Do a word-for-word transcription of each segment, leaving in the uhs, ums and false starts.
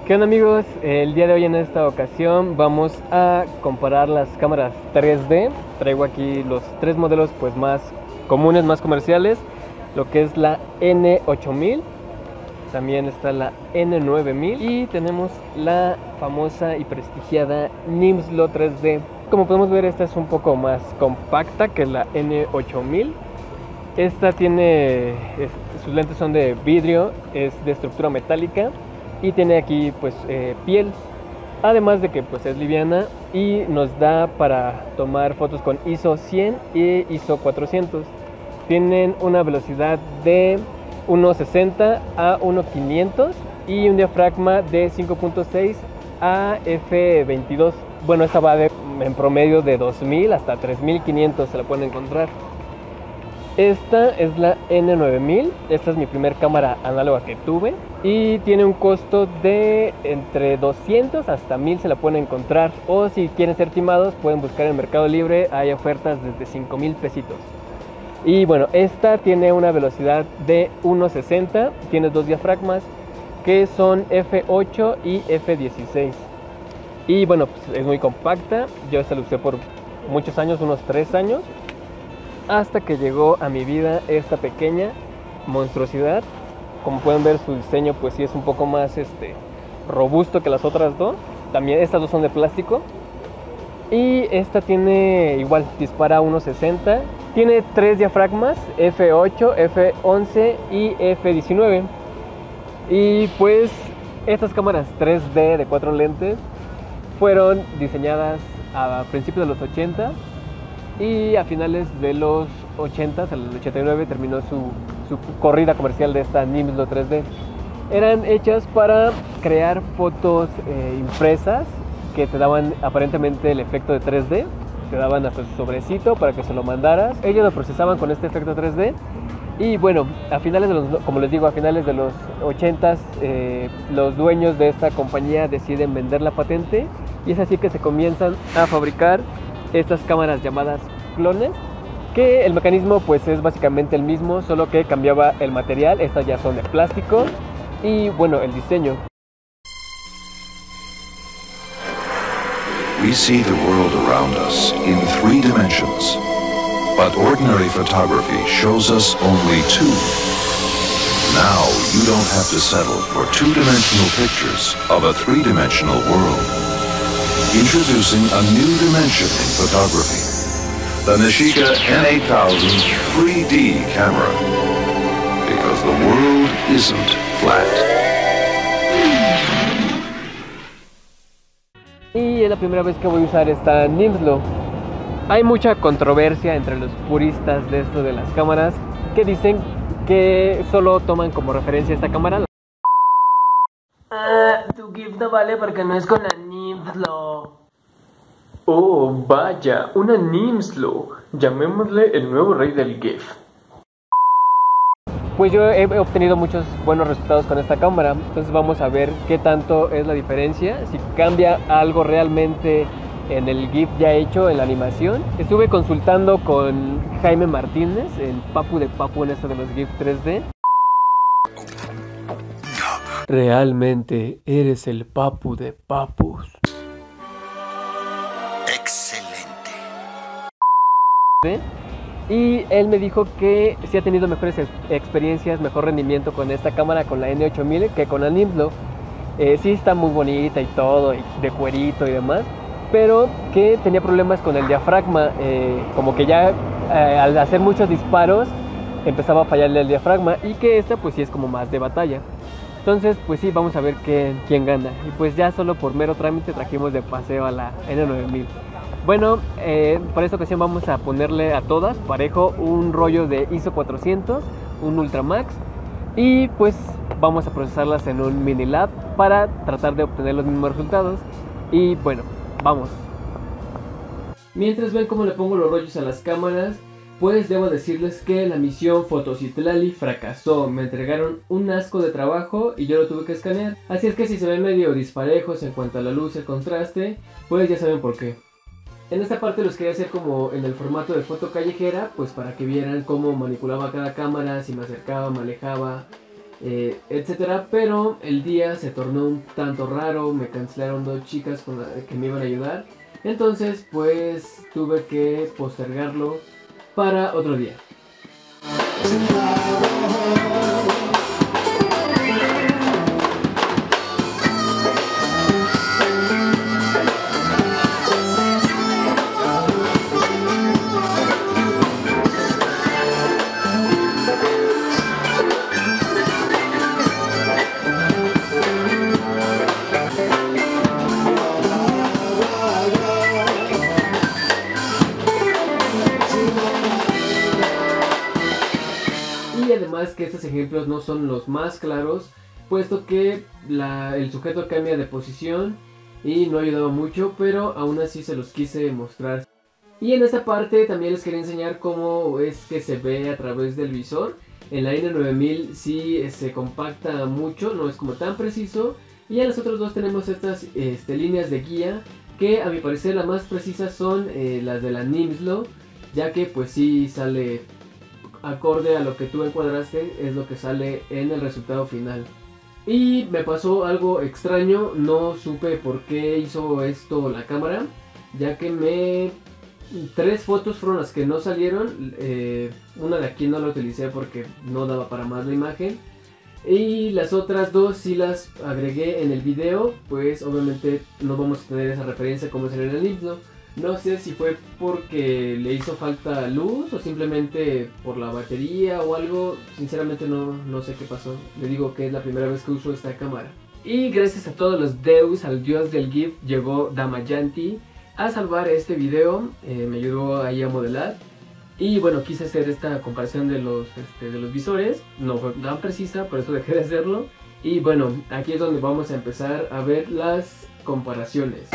¿Qué onda amigos? El día de hoy en esta ocasión vamos a comparar las cámaras tres D. Traigo aquí los tres modelos pues más comunes, más comerciales. Lo que es la N ocho mil, también está la N nueve mil y tenemos la famosa y prestigiada Nimslo tres D. Como podemos ver, esta es un poco más compacta que la N ocho mil. Esta tiene, es, sus lentes son de vidrio, es de estructura metálica y tiene aquí pues eh, piel, además de que pues es liviana y nos da para tomar fotos con I S O cien y I S O cuatrocientos. Tienen una velocidad de uno sesenta a uno quinientos y un diafragma de cinco punto seis a F veintidós. Bueno, esta va de, en promedio de dos mil hasta tres mil quinientos, se la pueden encontrar. Esta es la N nueve mil, esta es mi primer cámara análoga que tuve y tiene un costo de entre doscientos hasta mil, se la pueden encontrar, o si quieren ser timados pueden buscar en Mercado Libre, hay ofertas desde cinco mil pesitos. Y bueno, esta tiene una velocidad de uno sesenta, tiene dos diafragmas que son F ocho y F dieciséis. Y bueno, pues es muy compacta, yo esta la usé por muchos años, unos tres años. Hasta que llegó a mi vida esta pequeña monstruosidad. Como pueden ver, su diseño pues sí es un poco más este, robusto que las otras dos. También estas dos son de plástico. Y esta tiene igual, dispara a uno sesenta. Tiene tres diafragmas, F ocho, F once y F diecinueve. Y pues estas cámaras tres D de cuatro lentes fueron diseñadas a principios de los ochenta. Y a finales de los ochenta, en el ochenta y nueve, terminó su, su corrida comercial de esta Nimslo tres D. Eran hechas para crear fotos eh, impresas que te daban aparentemente el efecto de tres D. Te daban hasta su sobrecito para que se lo mandaras. Ellos lo procesaban con este efecto tres D. Y bueno, a finales de los, como les digo, a finales de los ochentas, eh, los dueños de esta compañía deciden vender la patente. Y es así que se comienzan a fabricar estas cámaras llamadas clones, que el mecanismo pues es básicamente el mismo, solo que cambiaba el material. Estas ya son de plástico y bueno, el diseño. We see the world around us in three dimensions, but ordinary photography shows us only two. Now you don't have to settle for two-dimensional pictures of a three-dimensional world. Introducing a new dimension in photography, the Nishika N eight thousand three D camera, because the world isn't flat. Y es la primera vez que voy a usar esta Nimslo. Hay mucha controversia entre los puristas de esto de las cámaras, que dicen que solo toman como referencia esta cámara. Ah, tu GIF no vale porque no es con la Nimslo. Oh, vaya, una Nimslo. Llamémosle el nuevo rey del GIF. Pues yo he obtenido muchos buenos resultados con esta cámara. Entonces vamos a ver qué tanto es la diferencia, si cambia algo realmente en el GIF ya hecho, en la animación. Estuve consultando con Jaime Martínez, el papu de papu en esto de los GIF tres D. Realmente eres el papu de papus. Excelente. Y él me dijo que sí ha tenido mejores experiencias, mejor rendimiento con esta cámara, con la N ocho mil, que con la Nimslo. Eh, sí está muy bonita y todo, y de cuerito y demás, pero que tenía problemas con el diafragma, eh, como que ya eh, al hacer muchos disparos empezaba a fallarle el diafragma, y que esta pues sí es como más de batalla. Entonces pues sí, vamos a ver quién, quién gana. Y pues ya solo por mero trámite trajimos de paseo a la N nueve mil. Bueno, eh, para esta ocasión vamos a ponerle a todas parejo un rollo de I S O cuatrocientos, un Ultramax, y pues vamos a procesarlas en un Minilab para tratar de obtener los mismos resultados. Y bueno, vamos. Mientras ven cómo le pongo los rollos a las cámaras, pues debo decirles que la misión Photocitlali fracasó. Me entregaron un asco de trabajo y yo lo tuve que escanear. Así es que si se ven medio disparejos en cuanto a la luz y el contraste, pues ya saben por qué. En esta parte los quería hacer como en el formato de foto callejera, pues para que vieran cómo manipulaba cada cámara, si me acercaba, me alejaba, eh, etcétera. Pero el día se tornó un tanto raro, me cancelaron dos chicas con la, que me iban a ayudar. Entonces pues tuve que postergarlo para otro día. Y además que estos ejemplos no son los más claros, puesto que la, el sujeto cambia de posición y no ayudaba mucho, pero aún así se los quise mostrar. Y en esta parte también les quería enseñar cómo es que se ve a través del visor. En la N nueve mil sí se compacta mucho, no es como tan preciso. Y en los otros dos tenemos estas este, líneas de guía, que a mi parecer las más precisas son eh, las de la Nimslo, ya que pues sí sale acorde a lo que tú encuadraste, es lo que sale en el resultado final. Y me pasó algo extraño, no supe por qué hizo esto la cámara, ya que me... tres fotos fueron las que no salieron, eh, una de aquí no la utilicé porque no daba para más la imagen, y las otras dos sí las agregué en el video, pues obviamente no vamos a tener esa referencia como es en el Nimslo. No sé si fue porque le hizo falta luz o simplemente por la batería o algo. Sinceramente no, no sé qué pasó. Le digo que es la primera vez que uso esta cámara. Y gracias a todos los deus, al dios del GIF, llegó Damayanti a salvar este video. Eh, me ayudó ahí a modelar. Y bueno, quise hacer esta comparación de los, este, de los visores. No fue tan precisa, por eso dejé de hacerlo. Y bueno, aquí es donde vamos a empezar a ver las comparaciones.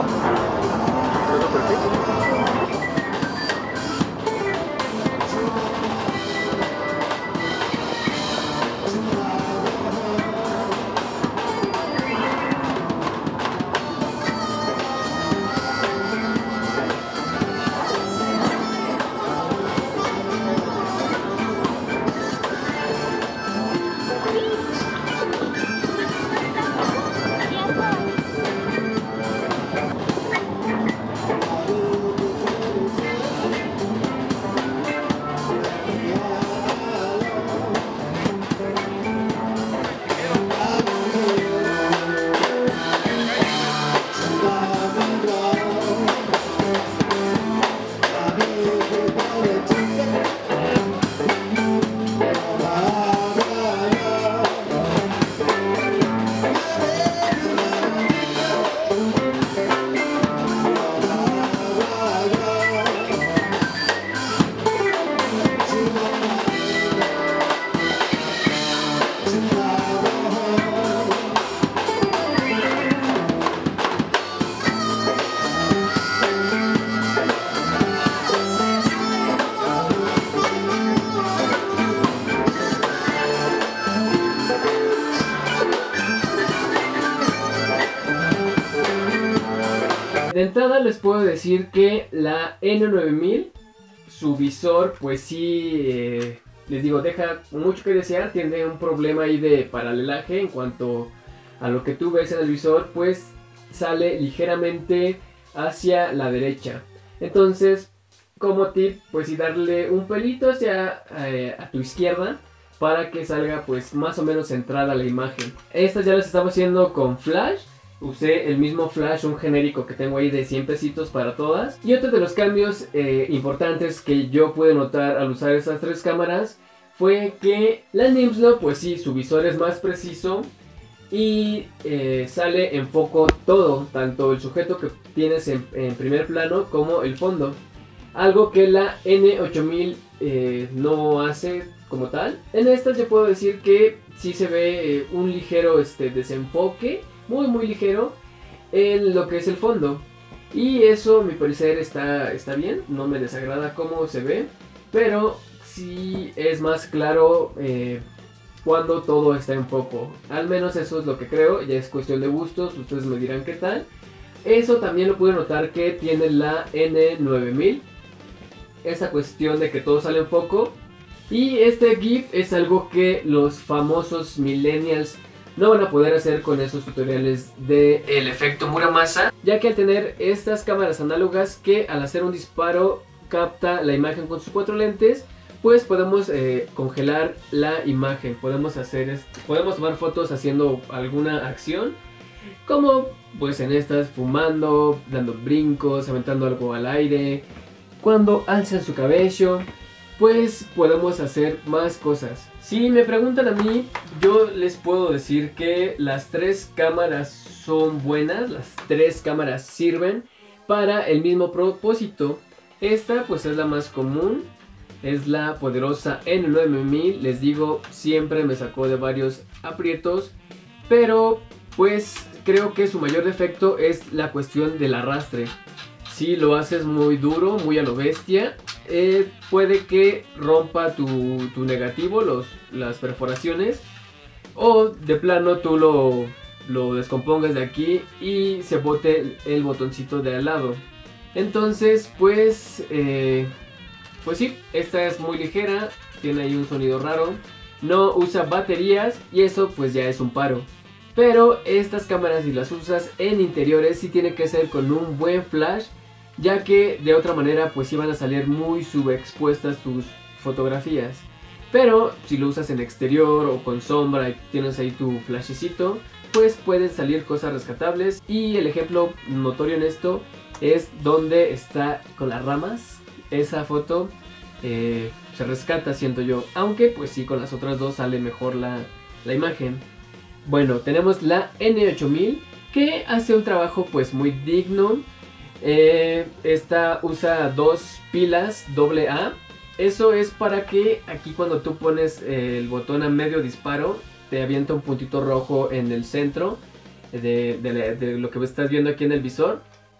De entrada les puedo decir que la N nueve mil, su visor pues sí, eh, les digo, deja mucho que desear, tiene un problema ahí de paralelaje en cuanto a lo que tú ves en el visor, pues sale ligeramente hacia la derecha. Entonces, como tip, pues sí darle un pelito hacia eh, a tu izquierda para que salga pues más o menos centrada la imagen. Estas ya las estaba haciendo con flash. Usé el mismo flash, un genérico que tengo ahí de cien pesitos para todas. Y otro de los cambios eh, importantes que yo pude notar al usar estas tres cámaras fue que la Nimslo, pues sí, su visor es más preciso y eh, sale en foco todo, tanto el sujeto que tienes en, en primer plano como el fondo. Algo que la N ocho mil eh, no hace como tal. En estas yo puedo decir que sí se ve eh, un ligero este, desenfoque, muy muy ligero, en lo que es el fondo. Y eso a mi parecer está, está bien, no me desagrada cómo se ve, pero sí es más claro eh, cuando todo está en foco. Al menos eso es lo que creo, ya es cuestión de gustos, ustedes me dirán qué tal. Eso también lo pude notar que tiene la N nueve mil, esa cuestión de que todo sale en foco. Y este GIF es algo que los famosos millennials no van a poder hacer con esos tutoriales de el efecto Muramasa, ya que al tener estas cámaras análogas que al hacer un disparo capta la imagen con sus cuatro lentes, pues podemos eh, congelar la imagen, podemos hacer esto, podemos tomar fotos haciendo alguna acción, como pues en estas fumando, dando brincos, aventando algo al aire, cuando alzan su cabello, pues podemos hacer más cosas. Si me preguntan a mí, yo les puedo decir que las tres cámaras son buenas, las tres cámaras sirven para el mismo propósito. Esta pues es la más común, es la poderosa N nueve mil, les digo, siempre me sacó de varios aprietos, pero pues creo que su mayor defecto es la cuestión del arrastre. Si lo haces muy duro, muy a lo bestia, eh, puede que rompa tu, tu negativo, los, las perforaciones, o de plano tú lo, lo descompongas de aquí y se bote el, el botoncito de al lado. Entonces pues, eh, pues sí, esta es muy ligera, tiene ahí un sonido raro, no usa baterías y eso pues ya es un paro. Pero estas cámaras, si las usas en interiores, sí tiene que ser con un buen flash, ya que de otra manera pues sí van a salir muy subexpuestas tus fotografías. Pero si lo usas en exterior o con sombra y tienes ahí tu flashecito, pues pueden salir cosas rescatables. Y el ejemplo notorio en esto es donde está con las ramas. Esa foto eh, se rescata, siento yo, aunque pues sí, con las otras dos sale mejor la, la imagen. Bueno, tenemos la N ocho mil, que hace un trabajo pues muy digno. Eh, esta usa dos pilas doble A. Eso es para que aquí cuando tú pones el botón a medio disparo, te avienta un puntito rojo en el centro de, de, de lo que estás viendo aquí en el visor.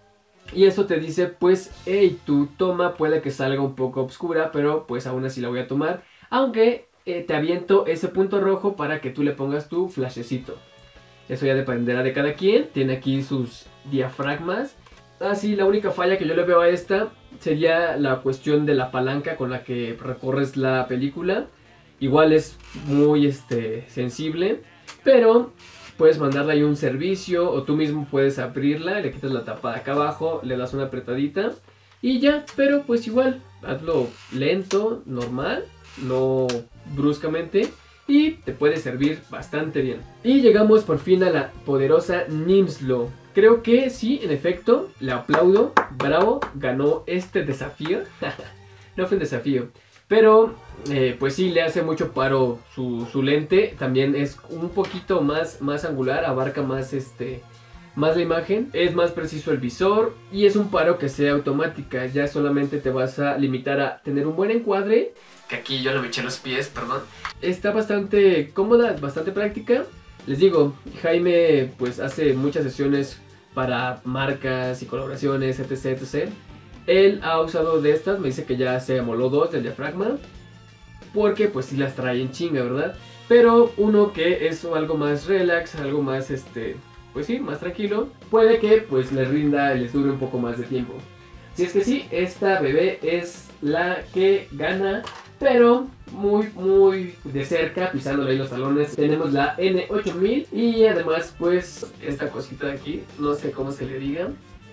Y eso te dice pues, hey, tu toma puede que salga un poco oscura, pero pues aún así la voy a tomar. Aunque eh, te aviento ese punto rojo para que tú le pongas tu flashecito. Eso ya dependerá de cada quien. Tiene aquí sus diafragmas. Así, la única falla que yo le veo a esta sería la cuestión de la palanca con la que recorres la película. Igual es muy este, sensible, pero puedes mandarle ahí un servicio o tú mismo puedes abrirla, le quitas la tapa de acá abajo, le das una apretadita y ya. Pero pues igual, hazlo lento, normal, no bruscamente, y te puede servir bastante bien. Y llegamos por fin a la poderosa Nimslo. Creo que sí, en efecto, le aplaudo, bravo, ganó este desafío. No fue un desafío, pero eh, pues sí, le hace mucho paro su, su lente. También es un poquito más, más angular, abarca más, este, más la imagen. Es más preciso el visor y es un paro que sea automática. Ya solamente te vas a limitar a tener un buen encuadre. Que aquí yo le eché los pies, perdón. Está bastante cómoda, bastante práctica. Les digo, Jaime pues hace muchas sesiones para marcas y colaboraciones, etc, etcétera. Él ha usado de estas, me dice que ya se amoló dos del diafragma, porque pues sí las trae en chinga, ¿verdad? Pero uno que es algo más relax, algo más, este, pues sí, más tranquilo, puede que pues les rinda y les dure un poco más de tiempo. Si es que sí, esta bebé es la que gana, pero muy muy de cerca, pisándole ahí los talones. Tenemos la N ocho mil y además pues esta cosita de aquí, no sé cómo se le diga,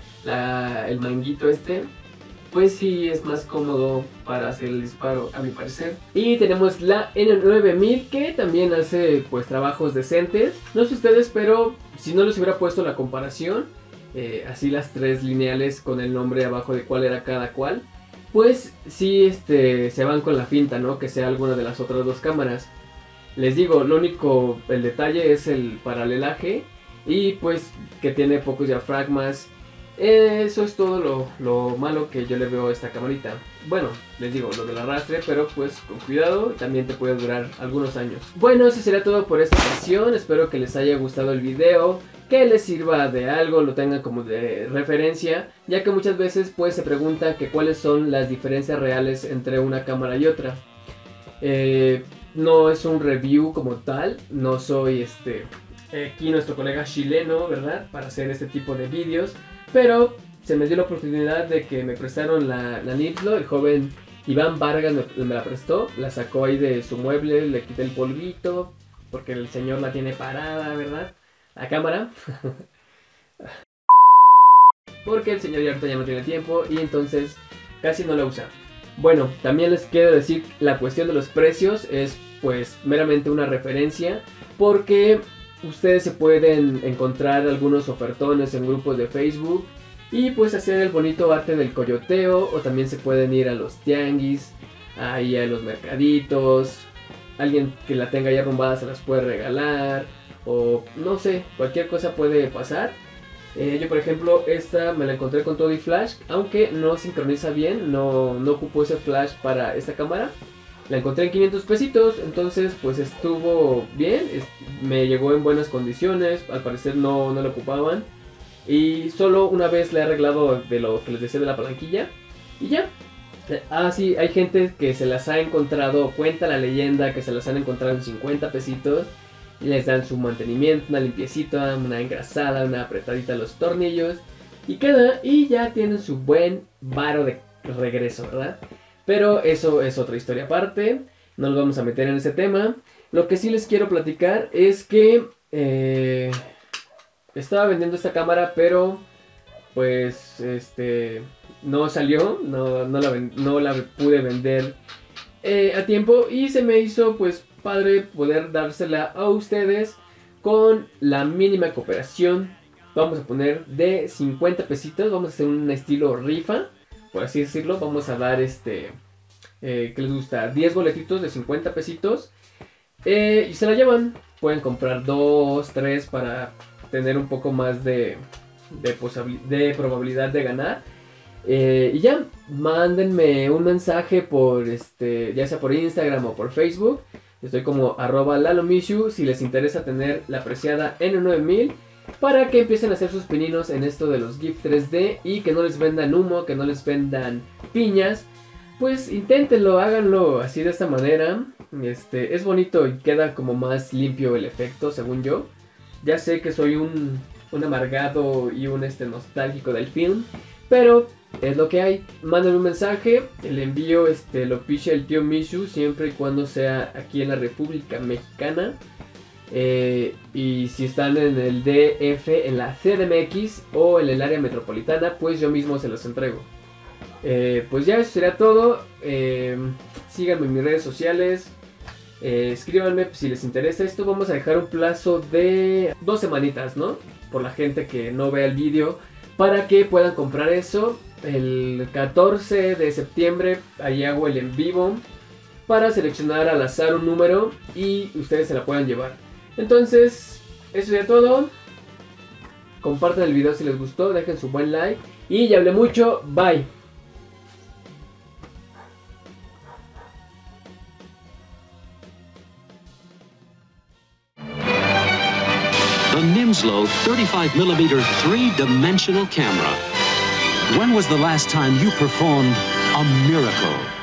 la, el manguito este, pues sí es más cómodo para hacer el disparo a mi parecer. Y tenemos la N nueve mil que también hace pues trabajos decentes. No sé ustedes, pero si no les hubiera puesto la comparación, eh, así las tres lineales con el nombre abajo de cuál era cada cual, pues sí, este, se van con la finta, ¿no? Que sea alguna de las otras dos cámaras. Les digo, lo único, el detalle es el paralelaje y pues que tiene pocos diafragmas. Eso es todo lo, lo malo que yo le veo a esta camarita. Bueno, les digo, lo del arrastre, pero pues con cuidado, también te puede durar algunos años. Bueno, eso sería todo por esta ocasión. Espero que les haya gustado el video, que les sirva de algo, lo tengan como de referencia, ya que muchas veces pues se pregunta que cuáles son las diferencias reales entre una cámara y otra. Eh, no es un review como tal, no soy este aquí nuestro colega chileno, ¿verdad? Para hacer este tipo de vídeos, pero se me dio la oportunidad de que me prestaron la, la Nimslo, el joven Iván Vargas me, me la prestó, la sacó ahí de su mueble, le quité el polvito, porque el señor la tiene parada, ¿verdad? La cámara. Porque el señor ya ahorita ya no tiene tiempo y entonces casi no la usa. Bueno, también les quiero decir, la cuestión de los precios es pues meramente una referencia, porque ustedes se pueden encontrar algunos ofertones en grupos de Facebook y pues hacer el bonito arte del coyoteo, o también se pueden ir a los tianguis, ahí a los mercaditos, alguien que la tenga ya arrumbada se las puede regalar, o no sé, cualquier cosa puede pasar. Eh, yo por ejemplo esta me la encontré con todo y flash, aunque no sincroniza bien, no, no ocupo ese flash para esta cámara. La encontré en quinientos pesitos, entonces pues estuvo bien, es, me llegó en buenas condiciones, al parecer no, no la ocupaban. Y solo una vez la he arreglado de lo que les decía de la palanquilla y ya. Ah, sí, hay gente que se las ha encontrado, cuenta la leyenda que se las han encontrado en cincuenta pesitos. Y les dan su mantenimiento, una limpiecita, una engrasada, una apretadita a los tornillos. Y queda, y ya tienen su buen varo de regreso, ¿verdad? Pero eso es otra historia aparte, no nos vamos a meter en ese tema. Lo que sí les quiero platicar es que eh, estaba vendiendo esta cámara, pero pues este no salió, no, no, la, no la pude vender eh, a tiempo. Y se me hizo pues padre poder dársela a ustedes con la mínima cooperación. Vamos a poner de cincuenta pesitos, vamos a hacer un estilo rifa, por así decirlo. Vamos a dar este, eh, ¿qué les gusta? diez boletitos de cincuenta pesitos eh, y se la llevan. Pueden comprar dos, tres para tener un poco más de, de, de probabilidad de ganar. Eh, y ya, mándenme un mensaje por este, ya sea por Instagram o por Facebook. Estoy como arroba lalomishu si les interesa tener la apreciada N nueve mil, para que empiecen a hacer sus pininos en esto de los GIF tres D y que no les vendan humo, que no les vendan piñas. Pues inténtenlo, háganlo así de esta manera. Este, es bonito y queda como más limpio el efecto, según yo. Ya sé que soy un, un amargado y un este, nostálgico del film, pero es lo que hay. Mándenme un mensaje, el envío este, lo piche el tío Mishu, siempre y cuando sea aquí en la República Mexicana. Eh, y si están en el D F, en la C D M X o en el área metropolitana, pues yo mismo se los entrego. Eh, pues ya eso sería todo. Eh, síganme en mis redes sociales. Eh, escríbanme si les interesa esto. Vamos a dejar un plazo de dos semanitas, ¿no? Por la gente que no vea el vídeo, para que puedan comprar eso. El catorce de septiembre ahí hago el en vivo para seleccionar al azar un número y ustedes se la puedan llevar. Entonces, eso sería todo. Compartan el video si les gustó, dejen su buen like y ya hablé mucho, bye. The Nimslo thirty-five millimeter three-dimensional camera. When was the last time you performed a miracle?